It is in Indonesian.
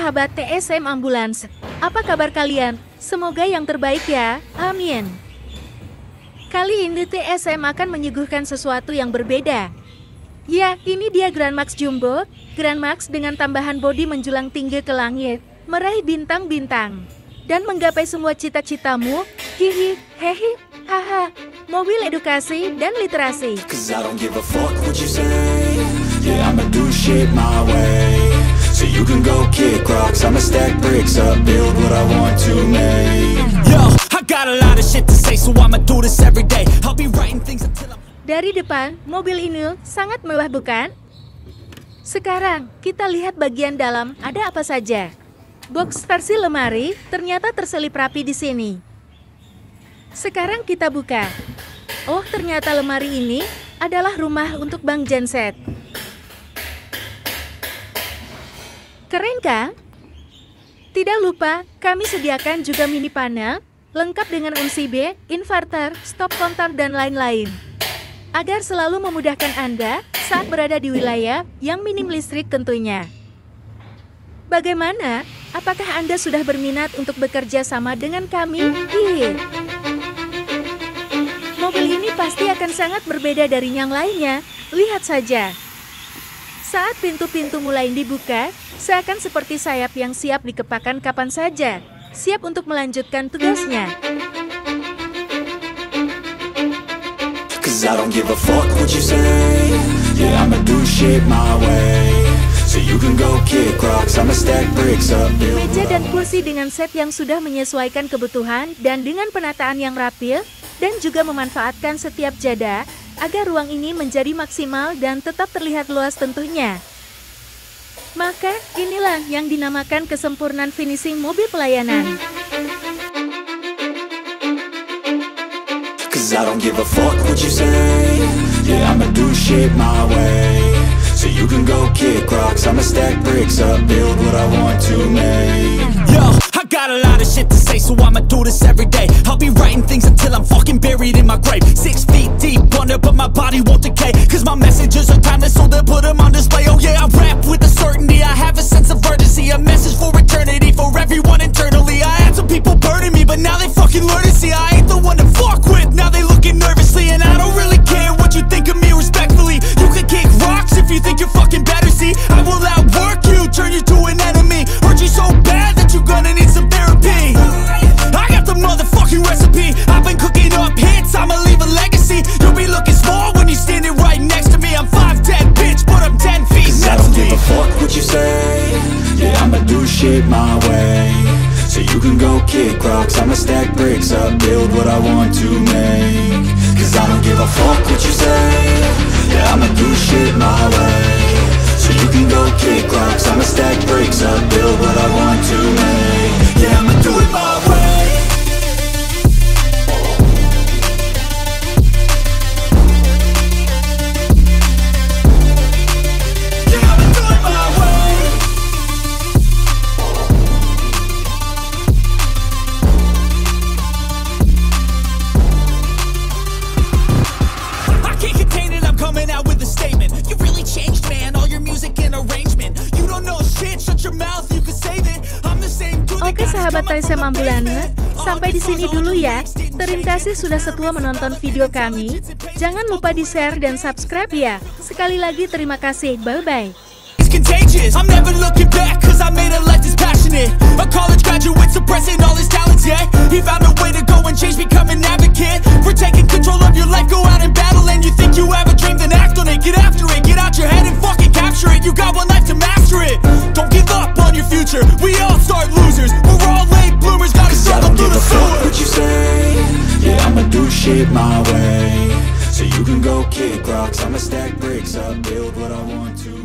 sahabat TSM Ambulance, apa kabar kalian? Semoga yang terbaik ya, amin. Kali ini TSM akan menyuguhkan sesuatu yang berbeda. Ya, ini dia Grand Max Jumbo, Grand Max dengan tambahan bodi menjulang tinggi ke langit, meraih bintang-bintang, dan menggapai semua cita-citamu, hihi, hehi, haha, mobil edukasi dan literasi. So you can go kick rocks, I'ma stack bricks up, build what I want to make. Yo, I got a lot of shit to say, so I'ma do this every day. I'll be writing things until I'm... Dari depan, mobil ini sangat mewah bukan? Sekarang, kita lihat bagian dalam, ada apa saja. Box versi lemari, ternyata terselip rapi di sini. Sekarang kita buka. Oh, ternyata lemari ini adalah rumah untuk Bang Genset. Keren kan? Tidak lupa, kami sediakan juga mini panel, lengkap dengan UCB, inverter, stop kontak dan lain-lain. Agar selalu memudahkan Anda saat berada di wilayah yang minim listrik tentunya. Bagaimana? Apakah Anda sudah berminat untuk bekerja sama dengan kami? Mobil ini pasti akan sangat berbeda dari yang lainnya. Lihat saja. Saat pintu-pintu mulai dibuka, seakan seperti sayap yang siap dikepakkan kapan saja, siap untuk melanjutkan tugasnya. Meja dan kursi dengan set yang sudah menyesuaikan kebutuhan dan dengan penataan yang rapi, dan juga memanfaatkan setiap jeda, agar ruang ini menjadi maksimal dan tetap terlihat luas tentunya. Maka, inilah yang dinamakan kesempurnaan finishing mobil pelayanan. I got a lot of shit to say, so I'ma do this every day. I'll be writing things until I'm fucking buried in my grave. 6 feet deep under, but my body won't decay. Cause my messages are timeless, so they'll put them on display. Oh yeah, I rap with a certainty, I have a sense of urgency. A message for eternity, for everyone internally. I had some people burning me, but now they fucking learn to see I ain't the one to fuck with, now they looking nervously. And I don't really care what you think of me respectfully. You can kick rocks if you think you're fucking better, see I will outwork you, turn you to an enemy. Hurt you so bad that you're gonna need some therapy. I got the motherfucking recipe. I've been cooking up hits, I'ma leave a legacy. You'll be looking small when you're standing right next to me. I'm 5'10", bitch, but I'm 10 feet next to me. 'Cause I don't give a fuck what you say. Yeah, I'ma do shit my way. So you can go kick rocks, I'ma stack bricks up, build what I want to make. 'Cause I don't give a fuck what you say. Yeah, I'ma do shit my way. So you can go kick rocks, I'ma stack bricks up, build what I want to make. Yeah, I'ma do it my way. Oke sahabat TSM Ambulance, sampai di sini dulu ya. Terima kasih sudah setia menonton video kami. Jangan lupa di-share dan subscribe ya. Sekali lagi terima kasih. Bye-bye. Contagious. I'm never looking back, cause I made a life that's passionate. A college graduate suppressing all his talents, yeah. He found a way to go and change, become an advocate. For taking control of your life, go out and battle. And you think you have a dream, then act on it. Get after it, get out your head and fucking capture it. You got one life to master it. Don't give up on your future, we all start losers. We're all late bloomers, gotta struggle through the sewer. What you say, yeah, I'ma do shit my way. So you can go kick rocks, I'ma stack bricks up, build what I want to.